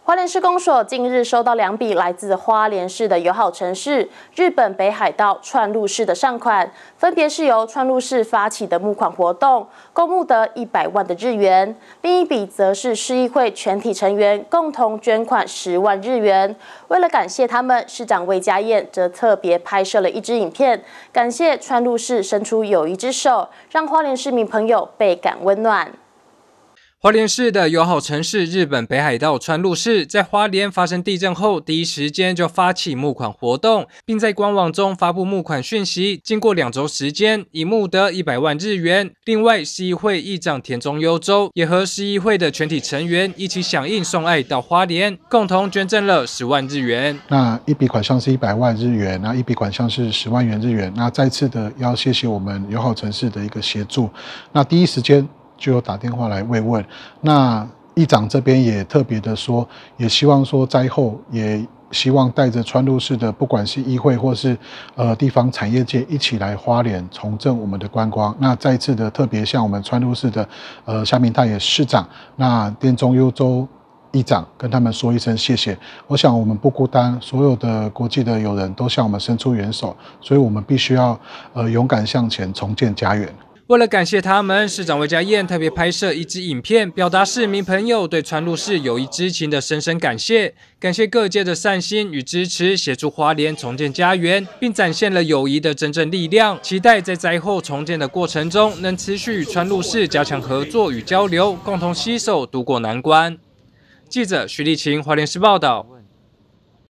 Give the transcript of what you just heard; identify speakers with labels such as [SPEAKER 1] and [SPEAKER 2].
[SPEAKER 1] 花莲市公所近日收到2笔来自花莲市的友好城市日本北海道串路市的善款，分别是由串路市发起的募款活动，共募得100万的日元；另一笔则是市议会全体成员共同捐款10万日元。为了感谢他们，市长魏家燕则特别拍摄了一支影片，感谢串路市伸出友谊之手，让花莲市民朋友倍感温暖。
[SPEAKER 2] 花莲市的友好城市日本北海道川路市，在花莲发生地震后，第一时间就发起募款活动，并在官网中发布募款讯息。经过2周时间，已募得100万日元。另外，市议会议长田中优周也和市议会的全体成员一起响应送爱到花莲，共同捐赠了10万日元。
[SPEAKER 3] 那一笔款项是100万日元，那一笔款项是10万元日元。那再次的要谢谢我们友好城市的一个协助。那第一时间就有打电话来慰问，那议长这边也特别的说，也希望说灾后也希望带着川路市的不管是议会或是地方产业界一起来花莲重振我们的观光。那再次的特别向我们川路市的夏明太也市长，那田中优周议长跟他们说一声谢谢。我想我们不孤单，所有的国际的友人都向我们伸出援手，所以我们必须要勇敢向前，重建家园。
[SPEAKER 2] 为了感谢他们，市长魏家燕特别拍摄一支影片，表达市民朋友对川路市友谊之情的深深感谢，感谢各界的善心与支持，协助花莲重建家园，并展现了友谊的真正力量。期待在灾后重建的过程中，能持续与川路市加强合作与交流，共同携手渡过难关。记者徐立晴，花莲市报道。